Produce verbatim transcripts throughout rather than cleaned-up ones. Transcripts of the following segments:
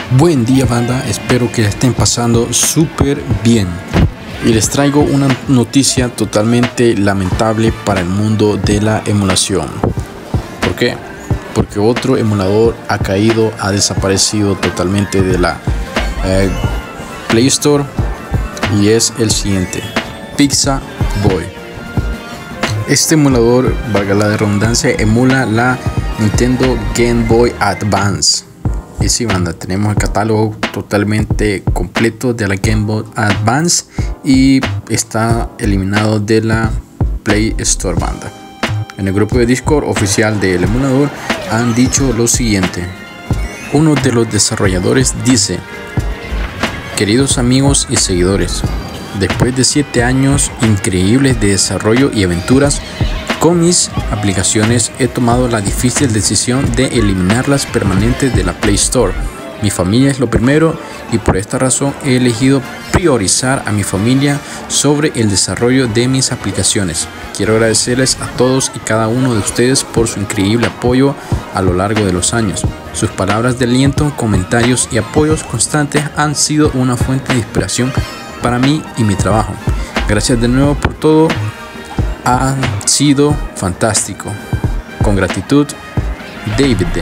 Buen día, banda, espero que la estén pasando súper bien y les traigo una noticia totalmente lamentable para el mundo de la emulación. ¿Por qué? Porque otro emulador ha caído, ha desaparecido totalmente de la eh, Play Store, y es el siguiente: Pixaboy. Este emulador, valga la redundancia, emula la Nintendo Game Boy Advance. Y sí, banda, tenemos el catálogo totalmente completo de la Game Boy Advance y está eliminado de la Play Store, banda. En el grupo de Discord oficial del emulador han dicho lo siguiente. Uno de los desarrolladores dice: queridos amigos y seguidores, después de siete años increíbles de desarrollo y aventuras con mis aplicaciones, he tomado la difícil decisión de eliminarlas permanentes de la Play Store. Mi familia es lo primero y por esta razón he elegido priorizar a mi familia sobre el desarrollo de mis aplicaciones. Quiero agradecerles a todos y cada uno de ustedes por su increíble apoyo a lo largo de los años. Sus palabras de aliento, comentarios y apoyos constantes han sido una fuente de inspiración para mí y mi trabajo. Gracias de nuevo por todo. Ha sido fantástico. Con gratitud, David D.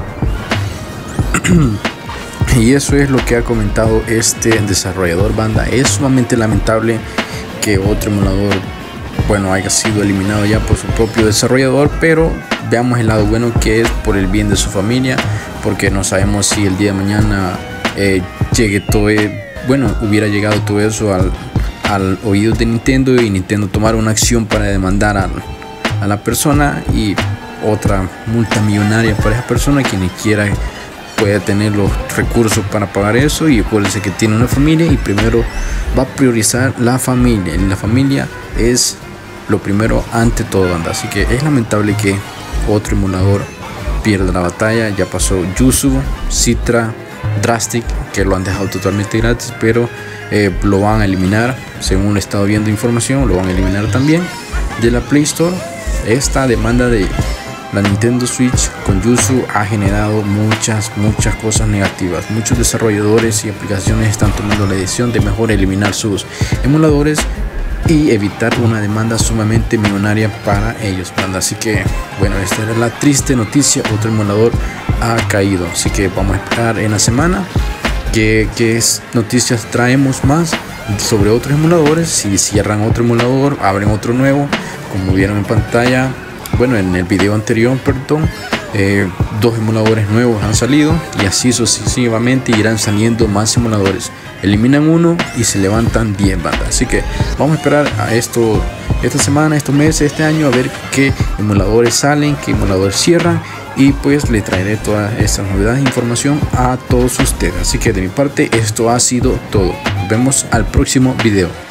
Y eso es lo que ha comentado este desarrollador, banda. Es sumamente lamentable que otro emulador, bueno, haya sido eliminado ya por su propio desarrollador, pero veamos el lado bueno, que es por el bien de su familia, porque no sabemos si el día de mañana eh, llegue todo, eh, bueno, hubiera llegado todo eso al al oído de Nintendo y Nintendo tomar una acción para demandar a, a la persona, y otra multa millonaria para esa persona que ni siquiera puede tener los recursos para pagar eso. Y acuérdense que tiene una familia y primero va a priorizar la familia, y la familia es lo primero ante todo, banda. Así que es lamentable que otro emulador pierda la batalla. Ya pasó Yuzu, Citra, Drastic, que lo han dejado totalmente gratis, pero eh, lo van a eliminar. Según he estado viendo información, lo van a eliminar también de la Play Store. Esta demanda de la Nintendo Switch con Yuzu ha generado muchas muchas cosas negativas. Muchos desarrolladores y aplicaciones están tomando la decisión de mejor eliminar sus emuladores y evitar una demanda sumamente millonaria para ellos, banda. Así que bueno, esta era la triste noticia. Otro emulador ha caído, así que vamos a esperar en la semana que, que es, noticias traemos más sobre otros emuladores. Si cierran otro emulador, abren otro nuevo, como vieron en pantalla, bueno, en el video anterior, perdón, eh, dos emuladores nuevos han salido, y así sucesivamente irán saliendo más emuladores. Eliminan uno y se levantan diez, banda. Así que vamos a esperar a esto esta semana, estos meses, este año, a ver qué emuladores salen, qué emuladores cierran, y pues le traeré todas estas novedades e información a todos ustedes. Así que de mi parte esto ha sido todo. Nos vemos al próximo video.